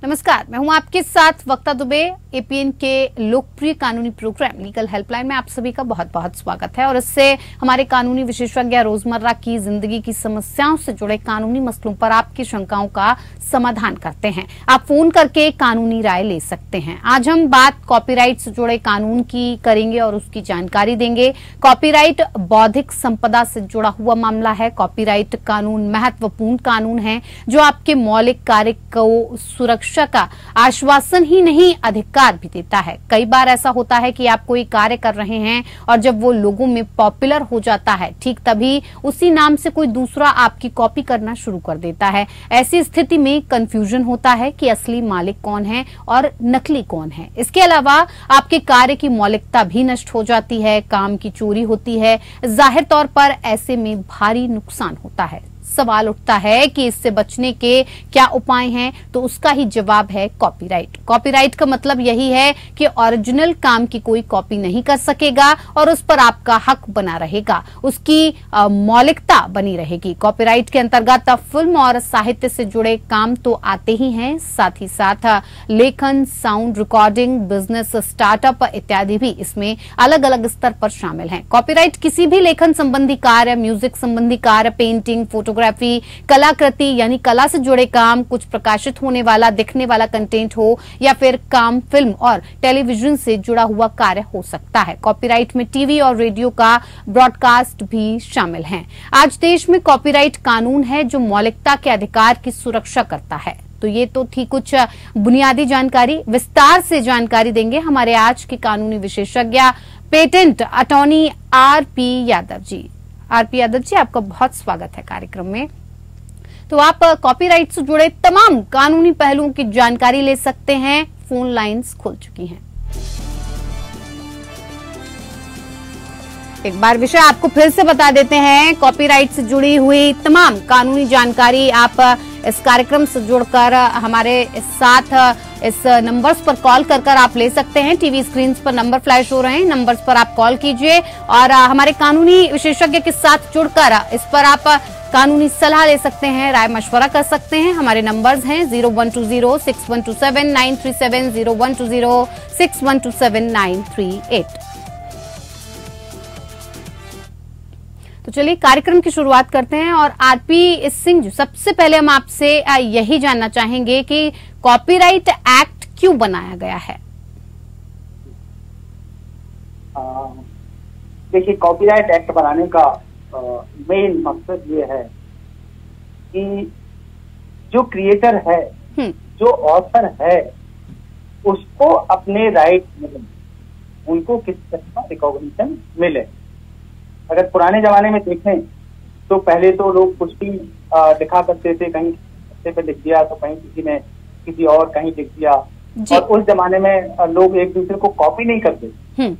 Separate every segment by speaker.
Speaker 1: नमस्कार, मैं हूं आपके साथ वक्ता दुबे। एपीएन के लोकप्रिय कानूनी प्रोग्राम लीगल हेल्पलाइन में आप सभी का बहुत बहुत स्वागत है और इससे हमारे कानूनी विशेषज्ञ रोजमर्रा की जिंदगी की समस्याओं से जुड़े कानूनी मसलों पर आपकी शंकाओं का समाधान करते हैं। आप फोन करके कानूनी राय ले सकते हैं। आज हम बात कॉपीराइट से जुड़े कानून की करेंगे और उसकी जानकारी देंगे। कॉपीराइट बौद्धिक संपदा से जुड़ा हुआ मामला है। कॉपीराइट कानून महत्वपूर्ण कानून है जो आपके मौलिक कार्य को सुरक्षा का आश्वासन ही नहीं अधिकार भी देता है। कई बार ऐसा होता है कि आप कोई कार्य कर रहे हैं और जब वो लोगों में पॉपुलर हो जाता है ठीक तभी उसी नाम से कोई दूसरा आपकी कॉपी करना शुरू कर देता है। ऐसी स्थिति में कंफ्यूजन होता है कि असली मालिक कौन है और नकली कौन है। इसके अलावा आपके कार्य की मौलिकता भी नष्ट हो जाती है, काम की चोरी होती है। जाहिर तौर पर ऐसे में भारी नुकसान होता है। सवाल उठता है कि इससे बचने के क्या उपाय हैं, तो उसका ही जवाब है कॉपीराइट। कॉपीराइट का मतलब यही है कि ओरिजिनल काम की कोई कॉपी नहीं कर सकेगा और उस पर आपका हक बना रहेगा, उसकी मौलिकता बनी रहेगी। कॉपीराइट के अंतर्गत फिल्म और साहित्य से जुड़े काम तो आते ही हैं, साथ ही साथ लेखन, साउंड रिकॉर्डिंग, बिजनेस स्टार्टअप इत्यादि भी इसमें अलग अलग स्तर पर शामिल हैं। कॉपीराइट किसी भी लेखन संबंधी कार्य, म्यूजिक संबंधी कार्य, पेंटिंग, फोटोग्राफी, कलाकृति यानी कला से जुड़े काम, कुछ प्रकाशित होने वाला, दिखने वाला कंटेंट हो या फिर काम फिल्म और टेलीविजन से जुड़ा हुआ कार्य हो सकता है। कॉपीराइट में टीवी और रेडियो का ब्रॉडकास्ट भी शामिल है। आज देश में कॉपीराइट कानून है जो मौलिकता के अधिकार की सुरक्षा करता है। तो ये तो थी कुछ बुनियादी जानकारी। विस्तार से जानकारी देंगे हमारे आज के कानूनी विशेषज्ञ patent attorney R P Yadav ji. R P Yadav ji, आपका बहुत स्वागत है कार्यक्रम में। तो आप कॉपीराइट से जुड़े तमाम कानूनी पहलुओं की जानकारी ले सकते हैं। फोन लाइंस खुल चुकी हैं। एक बार विषय आपको फिर से बता देते हैं। कॉपीराइट से जुड़ी हुई तमाम कानूनी जानकारी आप इस कार्यक्रम से जुड़कर हमारे साथ इस नंबर्स पर कॉल कर आप ले सकते हैं। टीवी स्क्रीन पर नंबर फ्लैश हो रहे हैं, नंबर्स पर आप कॉल कीजिए और हमारे कानूनी विशेषज्ञ के साथ जुड़कर इस पर आप कानूनी सलाह ले सकते हैं, राय मशवरा कर सकते हैं। हमारे नंबर्स हैं 012061279370, 012061279338। तो चलिए कार्यक्रम की शुरुआत करते हैं और आरपी सिंह जी, सबसे पहले हम आपसे यही जानना चाहेंगे कि कॉपीराइट एक्ट क्यों बनाया गया है?
Speaker 2: देखिए, कॉपीराइट एक्ट बनाने का मेन मकसद ये है कि जो क्रिएटर है, जो ऑथर है, उसको अपने राइट मिले, उनको किस तरह का रिकॉग्निशन मिले। अगर पुराने जमाने में देखें तो पहले तो लोग कुछ भी लिखा करते थे, कहीं पे लिख दिया तो कहीं किसी ने किसी और कहीं लिख दिया, और उस जमाने में लोग एक दूसरे को कॉपी नहीं करते।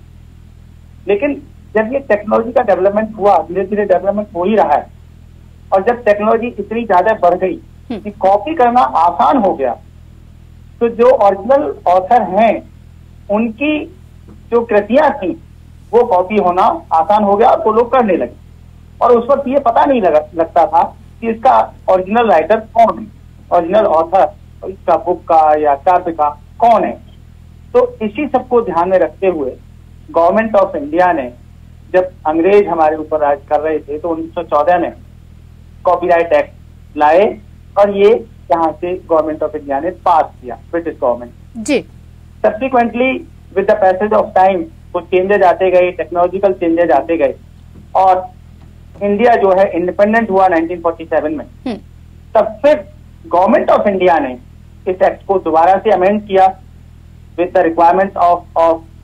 Speaker 2: लेकिन जब ये टेक्नोलॉजी का डेवलपमेंट हुआ, धीरे धीरे डेवलपमेंट हो ही रहा है, और जब टेक्नोलॉजी इतनी ज्यादा बढ़ गई कि कॉपी करना आसान हो गया, तो जो ओरिजिनल ऑथर हैं उनकी जो कृतियां थी वो कॉपी होना आसान हो गया, तो लोग करने लगे। और उस वक्त ये पता नहीं लगता था कि इसका ओरिजिनल राइटर कौन है, ओरिजिनल ऑथर इसका बुक का या काव्य का कौन है। तो इसी सबको ध्यान में रखते हुए गवर्नमेंट ऑफ इंडिया ने, जब अंग्रेज हमारे ऊपर राज कर रहे थे, तो 1914 में कॉपीराइट एक्ट लाए और ये यहाँ से गवर्नमेंट ऑफ इंडिया ने पास किया, ब्रिटिश गवर्नमेंट जी। Subsequently with the passage of time कुछ चेंजेज आते गए, टेक्नोलॉजिकल चेंजेज आते गए, और इंडिया जो है इंडिपेंडेंट हुआ 1947 में। तब फिर गवर्नमेंट ऑफ इंडिया ने इस एक्ट को दोबारा से अमेंड किया with the requirement of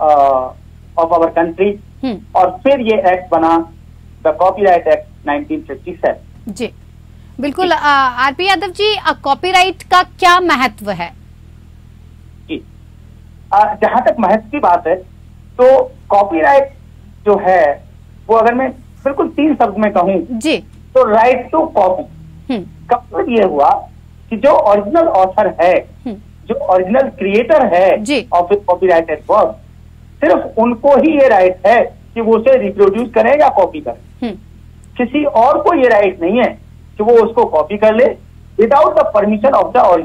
Speaker 2: our country, और फिर ये एक्ट बना, द कॉपीराइट एक्ट 1957
Speaker 1: जी। बिल्कुल आरपी यादव जी, कॉपीराइट का क्या महत्व है?
Speaker 2: जी, जहां तक महत्व की बात है तो कॉपीराइट जो है वो, अगर मैं बिल्कुल 3 शब्द में कहूं जी, तो राइट टू कॉपी का मतलब ये हुआ कि जो ओरिजिनल ऑथर है, जो ओरिजिनल क्रिएटर है ऑफ कॉपीराइटेड वर्क, सिर्फ उनको ही ये राइट है कि वो उसे रिप्रोड्यूस करें या कॉपी करें। किसी और को ये राइट नहीं है कि वो उसको कॉपी कर ले without the permission of the original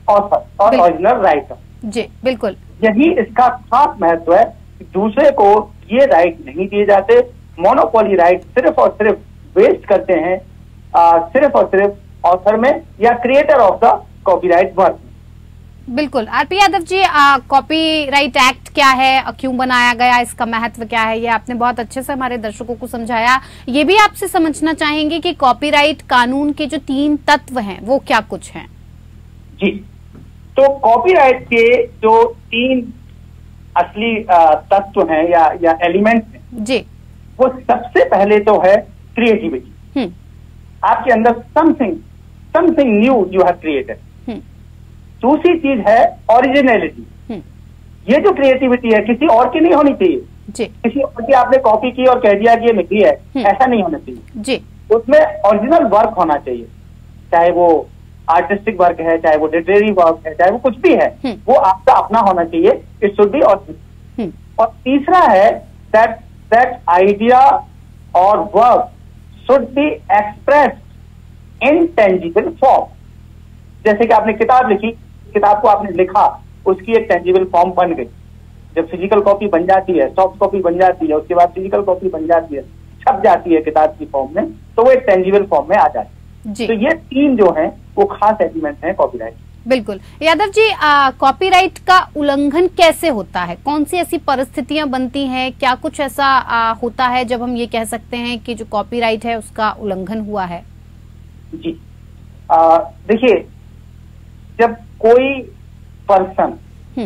Speaker 2: author और ओरिजिनल राइटर।
Speaker 1: जी बिल्कुल,
Speaker 2: यही इसका खास महत्व है कि दूसरे को ये राइट नहीं दिए जाते। मोनोपोली राइट सिर्फ और सिर्फ वेस्ट करते हैं सिर्फ और सिर्फ ऑथर में या creator of the copyright work.
Speaker 1: बिल्कुल। RP Yadav ji, copyright act क्या है, क्यों बनाया गया, इसका महत्व क्या है, ये आपने बहुत अच्छे से हमारे दर्शकों को समझाया। ये भी आपसे समझना चाहेंगे कि कॉपीराइट कानून के जो 3 तत्व हैं वो क्या कुछ हैं?
Speaker 2: जी, तो कॉपीराइट के जो 3 असली तत्व हैं या एलिमेंट्स हैं जी, वो सबसे पहले तो है क्रिएटिविटी। आपके अंदर something new you have created. दूसरी चीज है ओरिजिनलिटी। ये जो क्रिएटिविटी है किसी और की नहीं होनी चाहिए जी। किसी और की आपने कॉपी की और कह दिया कि ये मेरी है, ऐसा नहीं होना चाहिए जी। उसमें ओरिजिनल वर्क होना चाहिए, चाहे वो आर्टिस्टिक वर्क है, चाहे वो लिटरेरी वर्क है, चाहे वो कुछ भी है, वो आपका अपना होना चाहिए। It should be original. और तीसरा है दैट आइडिया और work should be expressed in tangible form. जैसे कि आपने किताब लिखी, किताब को आपने लिखा, उसकी एक टेंजिबल फॉर्म बन गई। जब फिजिकल कॉपी बन जाती है, सॉफ्ट कॉपी बन जाती है, उसके बाद फिजिकल कॉपी बन जाती है, छप जाती है किताब की फॉर्म में, तो वो एक टेंजिबल फॉर्म में आ जाती है। तो ये 3 जो हैं वो खास एलिमेंट हैं कॉपीराइट।
Speaker 1: बिल्कुल। यादव जी, कॉपीराइट का उल्लंघन कैसे होता है? कौन सी ऐसी परिस्थितियां बनती हैं? क्या कुछ ऐसा होता है जब हम ये कह सकते हैं कि जो कॉपीराइट है उसका उल्लंघन हुआ है?
Speaker 2: जी, देखिए, जब कोई पर्सन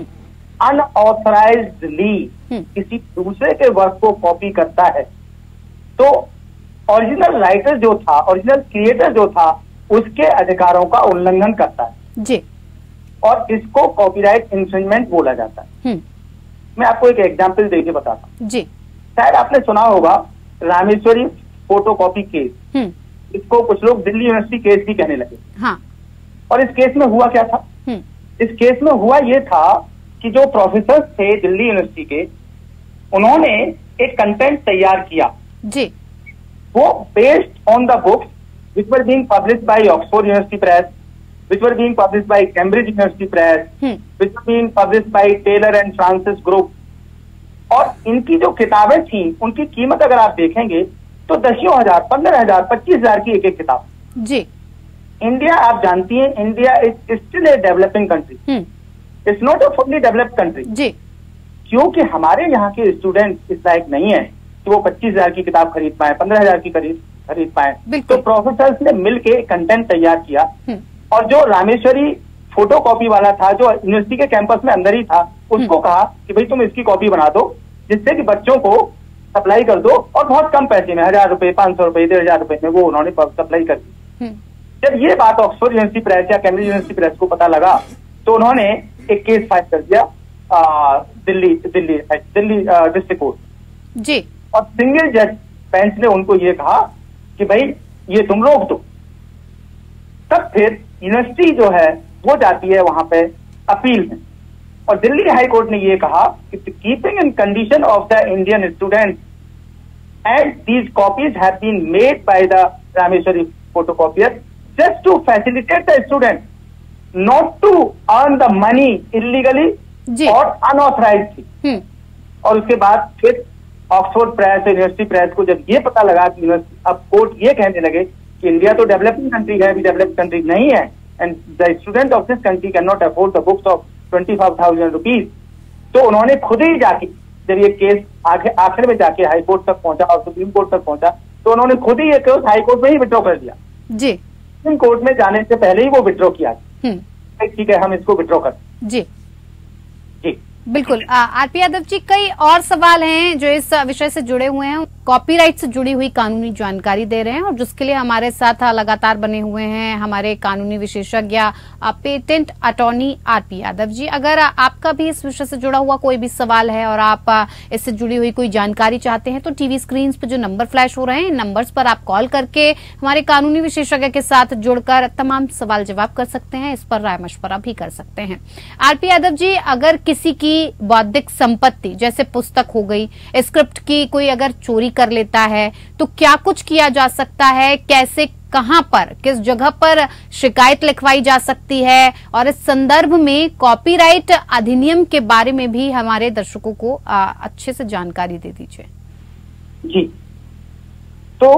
Speaker 2: अनऑथराइज्डली किसी दूसरे के वर्क को कॉपी करता है तो ओरिजिनल राइटर जो था, ओरिजिनल क्रिएटर जो था, उसके अधिकारों का उल्लंघन करता है जी। और इसको कॉपीराइट इंफ्रिंजमेंट बोला जाता है। मैं आपको एक एग्जांपल देके बताता हूँ जी। शायद आपने सुना होगा रामेश्वरी फोटोकॉपी केस। इसको कुछ लोग दिल्ली यूनिवर्सिटी केस भी कहने लगे। हाँ। और इस केस में हुआ क्या था? इस केस में हुआ ये था कि जो प्रोफेसर थे दिल्ली यूनिवर्सिटी के, उन्होंने एक कंटेंट तैयार किया जी। वो based on the books which were being published by Oxford University Press, which were being published by Cambridge University Press, which were being published by Taylor and Francis Group। और इनकी जो किताबें थी उनकी कीमत अगर आप देखेंगे तो 10,000, 15,000, 25,000 की एक किताब जी। इंडिया, आप जानती हैं, India is still a developing country, it's not a fully developed country जी। क्योंकि हमारे यहाँ के स्टूडेंट इस लायक नहीं है कि वो 25,000 की किताब खरीद पाए, 15,000 की खरीद पाए। तो प्रोफेसर्स ने मिलके कंटेंट तैयार किया और जो रामेश्वरी फोटोकॉपी वाला था, जो यूनिवर्सिटी के कैंपस में अंदर ही था, उसको कहा कि भाई तुम इसकी कॉपी बना दो, जिससे कि बच्चों को सप्लाई कर दो, और बहुत कम पैसे में, 1,000 रुपए, 500 रुपए, 1,500 रुपए में वो उन्होंने सप्लाई कर दी। जब ये बात ऑक्सफोर्ड यूनिवर्सिटी प्रेस या कैम्ब्रिज यूनिवर्सिटी प्रेस को पता लगा तो उन्होंने एक केस फाइल कर दिया दिल्ली डिस्ट्रिक्ट कोर्ट जी। और सिंगल जज बेंच ने उनको ये कहा कि भाई ये तुम रोक दो। तब फिर यूनिवर्सिटी जो है वो जाती है वहां पे अपील में, और दिल्ली हाई कोर्ट ने ये कहा कि keeping in condition of the Indian students and these copies have been made by the Rameshwari photocopier just to facilitate the student, not to earn the money illegally और अनऑथराइज्ड। और उसके बाद फिर ऑक्सफोर्ड प्रेस, यूनिवर्सिटी प्रेस को जब ये पता लगा कि अब कोर्ट ये कहने लगे कि इंडिया तो डेवलपिंग कंट्री है, अभी डेवलप्ड कंट्री नहीं है, and the student of this country can not afford the books of 25,000 rupees, तो उन्होंने खुद ही जाके, जब ये केस आखिर में जाके हाई कोर्ट तक पहुंचा और सुप्रीम कोर्ट तक पहुंचा, तो उन्होंने खुद ही ये केस हाई कोर्ट में ही विड्रॉ कर दिया जी। सुप्रीम कोर्ट में जाने से पहले ही वो विड्रॉ किया, ठीक है हम इसको विड्रॉ कर जी।
Speaker 1: बिल्कुल। आरपी यादव जी, कई और सवाल हैं जो इस विषय से जुड़े हुए हैं, कॉपीराइट से जुड़ी हुई कानूनी जानकारी दे रहे हैं, और जिसके लिए हमारे साथ लगातार बने हुए हैं हमारे कानूनी विशेषज्ञ patent attorney R P Yadav ji. अगर आपका भी इस विषय से जुड़ा हुआ कोई भी सवाल है और आप इससे जुड़ी हुई कोई जानकारी चाहते हैं तो टीवी स्क्रीन पर जो नंबर फ्लैश हो रहे हैं, इन नंबर्स पर आप कॉल करके हमारे कानूनी विशेषज्ञ के साथ जुड़कर तमाम सवाल जवाब कर सकते हैं, इस पर राय मशवरा भी कर सकते हैं। आरपी यादव जी, अगर किसी की बौद्धिक संपत्ति जैसे पुस्तक हो गई, स्क्रिप्ट की कोई अगर चोरी कर लेता है तो क्या कुछ किया जा सकता है, कैसे, कहां पर, किस जगह पर शिकायत लिखवाई जा सकती है, और इस संदर्भ में कॉपीराइट अधिनियम के बारे में भी हमारे दर्शकों को अच्छे से जानकारी दे दीजिए।
Speaker 2: जी, तो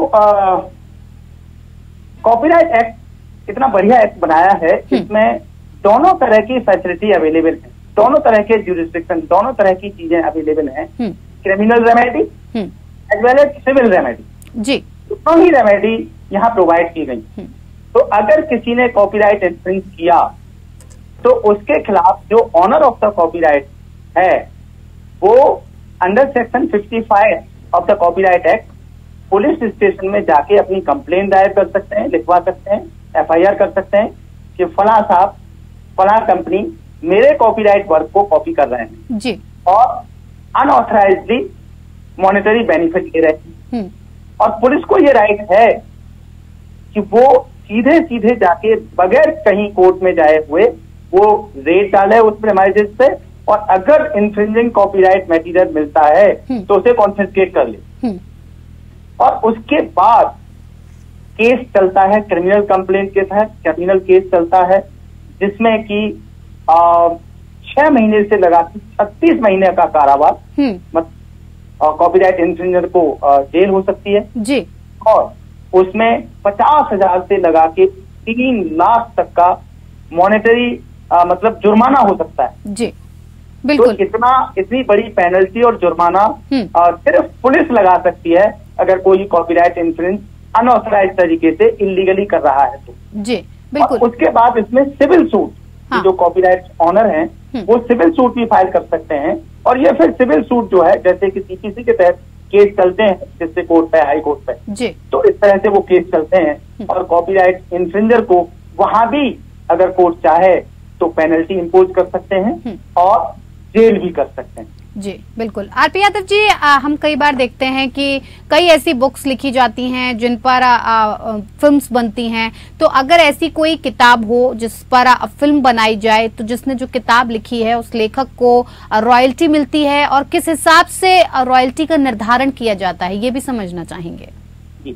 Speaker 2: कॉपीराइट एक्ट इतना बढ़िया एक्ट बनाया है, इसमें दोनों तरह की फैसिलिटी अवेलेबल है, दोनों तरह के ज्यूरिसडिक्शन, दोनों तरह की चीजें अवेलेबल हैं, criminal remedy as well as civil remedy. जी, दोनों ही रेमेडी यहाँ प्रोवाइड की गई। तो अगर किसी ने कॉपीराइट इन्फ्रिंज किया तो उसके खिलाफ जो ऑनर ऑफ द कॉपीराइट है वो under section 55 of the copyright act police station में जाके अपनी कंप्लेंट दायर कर सकते हैं, लिखवा सकते हैं, FIR कर सकते हैं कि फला साहब, फला कंपनी मेरे कॉपीराइट वर्क को कॉपी कर रहे हैं जी, और अनऑथराइज्डली मॉनेटरी बेनिफिट ले रहे हैं। और पुलिस को ये राइट है कि वो सीधे सीधे जाके बगैर कहीं कोर्ट में जाए हुए वो रेट डाले उस प्रेमाइसेस पे, और अगर इन्फ्रिंजिंग कॉपीराइट मटेरियल मिलता है तो उसे कॉन्फिस्केट कर ले, और उसके बाद केस चलता है क्रिमिनल कंप्लेंट के तहत। क्रिमिनल केस चलता है जिसमें कि 6 महीने से लगाकर 36 महीने का कारावास कॉपीराइट इन्फ्रिंजर को जेल हो सकती है जी, और उसमें 50,000 से लगा के 3 लाख तक का मॉनेटरी मतलब जुर्माना हो सकता है जी, बिल्कुल। तो इतनी बड़ी पेनल्टी और जुर्माना सिर्फ पुलिस लगा सकती है अगर कोई कॉपीराइट इन्फ्रिंज अनऑथराइज तरीके से इलीगली कर रहा है तो जी, बिल्कुल। और उसके बाद इसमें सिविल सूट, जो कॉपीराइट ऑनर हैं वो सिविल सूट भी फाइल कर सकते हैं, और ये फिर सिविल सूट जो है जैसे कि CPC के तहत केस चलते हैं जिससे कोर्ट पे, हाई कोर्ट पे जी, तो इस तरह से वो केस चलते हैं, और कॉपीराइट इन्फ्रिंजर को वहां भी अगर कोर्ट चाहे तो पेनल्टी इंपोज कर सकते हैं और जेल भी कर सकते हैं
Speaker 1: जी, बिल्कुल। RP यादव जी, हम कई बार देखते हैं कि कई ऐसी बुक्स लिखी जाती हैं जिन पर फिल्म्स बनती हैं, तो अगर ऐसी कोई किताब हो जिस पर फिल्म बनाई जाए तो जिसने जो किताब लिखी है उस लेखक को रॉयल्टी मिलती है, और किस हिसाब से रॉयल्टी का निर्धारण किया जाता है, ये भी समझना चाहेंगे।
Speaker 2: जी,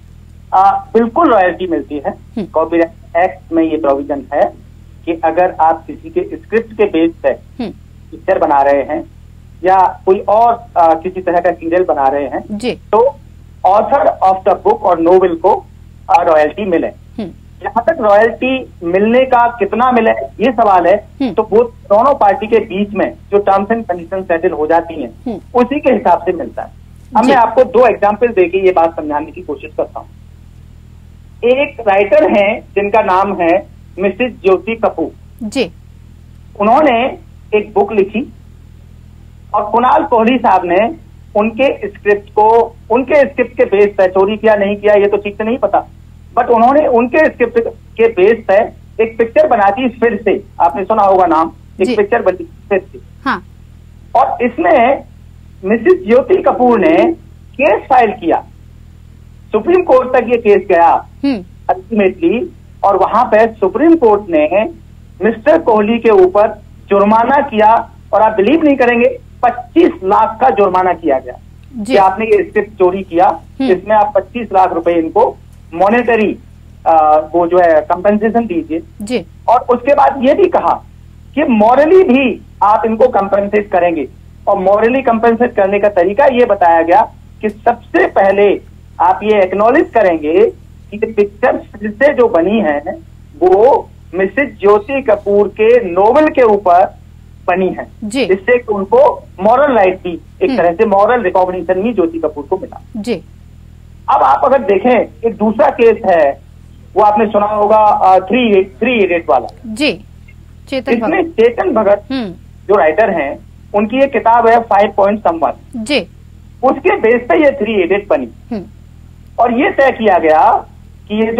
Speaker 2: बिल्कुल रॉयल्टी मिलती है। कॉपीराइट एक्ट में ये प्रोविजन है कि अगर आप किसी के स्क्रिप्ट के बेस पे पिक्चर बना रहे हैं या कोई और किसी तरह का सीरियल बना रहे हैं जी, तो ऑथर ऑफ द बुक और नोवेल को रॉयल्टी मिले। जहां तक रॉयल्टी मिलने का कितना मिले ये सवाल है, तो वो दोनों पार्टी के बीच में जो टर्म्स एंड कंडीशन सेटल हो जाती हैं उसी के हिसाब से मिलता है। अब मैं आपको 2 एग्जाम्पल देके ये बात समझाने की कोशिश करता हूँ। एक राइटर हैं जिनका नाम है मिसेस ज्योति कपूर जी, उन्होंने एक बुक लिखी और कुणाल कोहली साहब ने उनके स्क्रिप्ट के बेस पे चोरी किया नहीं किया ये तो ठीक से नहीं पता, बट उन्होंने उनके स्क्रिप्ट के बेस पे एक पिक्चर बना दी फिर से, आपने सुना होगा नाम, एक पिक्चर बनी फिर से हाँ। और इसमें मिसेस ज्योति कपूर ने केस फाइल किया, सुप्रीम कोर्ट तक ये केस गया अल्टीमेटली, और वहां पे सुप्रीम कोर्ट ने मिस्टर कोहली के ऊपर जुर्माना किया, और आप बिलीव नहीं करेंगे 25 लाख का जुर्माना किया गया कि आपने ये स्क्रिप्ट चोरी किया, इसमें आप 25 लाख रुपए इनको मॉनेटरी वो जो है कंपेंसेशन दीजिए, और उसके बाद ये भी कहा कि मॉरली भी आप इनको कंपेंसेट करेंगे, और मॉरली कंपेंसेट करने का तरीका ये बताया गया कि सबसे पहले आप ये एक्नॉलेज करेंगे कि पिक्चर फिर से जो बनी है वो मिसेस ज्योति कपूर के नोवेल के ऊपर बनी है, जिससे उनको मॉरल राइट भी एक तरह से मॉरल रिकॉग्निशन भी ज्योति कपूर को मिला जी। अब आप अगर देखें एक दूसरा केस है, वो आपने सुना होगा 3 इडियट वाला जी, इसमें चेतन भगत जो राइटर हैं उनकी एक किताब है 5 Point Someone जी, उसके बेस पे ये 3 इडियट बनी, और ये तय किया गया कि ये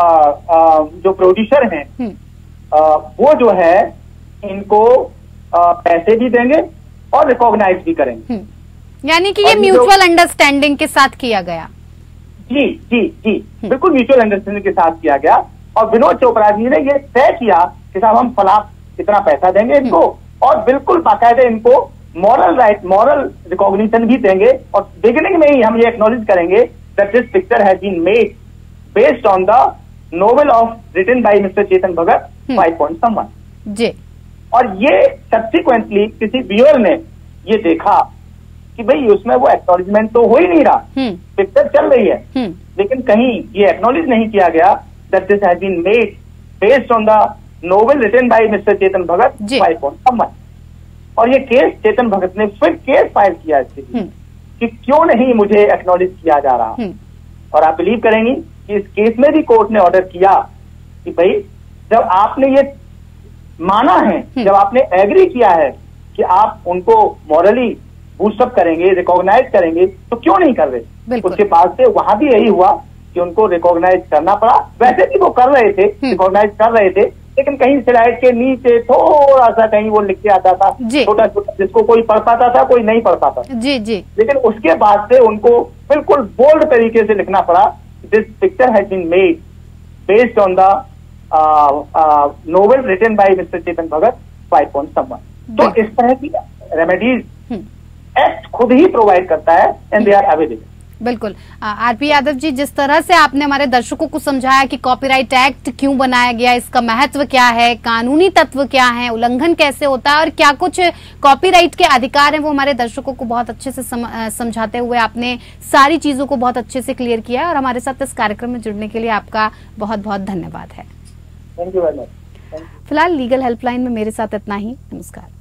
Speaker 2: जो प्रोड्यूसर हैं वो जो है इनको पैसे भी देंगे और रिकॉग्नाइज भी करेंगे,
Speaker 1: यानी कि ये म्यूचुअल अंडरस्टैंडिंग के साथ किया गया।
Speaker 2: जी जी जी, बिल्कुल म्यूचुअल अंडरस्टैंडिंग के साथ किया गया, और विनोद चोपड़ा जी ने ये तय किया कि साहब हम फला इतना पैसा देंगे इनको, और बिल्कुल बाकायदे इनको मॉरल राइट, मॉरल रिकॉग्निशन भी देंगे और बिगिनिंग में ही हम ये एक्नॉलेज करेंगे that this picture has been made based on the novel of written by mister Chetan Bhagat 5 point someone
Speaker 1: जी।
Speaker 2: और ये सब्सिक्वेंटली किसी व्यूअर ने ये देखा कि भाई उसमें वो एक्नॉलेजमेंट तो हो ही नहीं रहा, पिक्चर चल रही है, लेकिन कहीं ये एक्नॉलेज नहीं किया गया that this has been made based on the novel written by mister Chetan Bhagat 5 point someone. और ये केस चेतन भगत ने फिर केस फाइल किया इसके कि क्यों नहीं मुझे एक्नॉलेज किया जा रहा। और आप बिलीव करेंगी कि इस केस में भी कोर्ट ने ऑर्डर किया कि भाई जब आपने ये माना है, जब आपने एग्री किया है कि आप उनको मॉरली बूस्टअप करेंगे, रिकॉग्नाइज करेंगे, तो क्यों नहीं कर रहे। उसके बाद से वहां भी यही हुआ कि उनको रिकॉग्नाइज करना पड़ा। वैसे भी वो कर रहे थे, रिकॉग्नाइज कर रहे थे, लेकिन कहीं स्लाइड के नीचे थोड़ा सा कहीं वो लिख के आता था, छोटा छोटा, जिसको कोई पढ़ पाता था, कोई नहीं पढ़ पाता था।
Speaker 1: जी जी।
Speaker 2: लेकिन उसके बाद से उनको बिल्कुल बोल्ड तरीके से लिखना पड़ा, this picture has been made based on the novel written by mister Chetan Bhagat 5 point someone. तो इस तरह की रेमेडीज एक्ट खुद ही प्रोवाइड करता है एंड दे आर अवेलेबल।
Speaker 1: बिल्कुल। आरपी यादव जी, जिस तरह से आपने हमारे दर्शकों को समझाया कि कॉपीराइट एक्ट क्यों बनाया गया, इसका महत्व क्या है, कानूनी तत्व क्या है, उल्लंघन कैसे होता है और क्या कुछ कॉपीराइट के अधिकार हैं, वो हमारे दर्शकों को बहुत अच्छे से समझाते हुए आपने सारी चीजों को बहुत अच्छे से क्लियर किया है। और हमारे साथ इस कार्यक्रम में जुड़ने के लिए आपका बहुत बहुत धन्यवाद है।
Speaker 2: Thank you very much.
Speaker 1: फिलहाल लीगल हेल्पलाइन में मेरे साथ इतना ही। नमस्कार।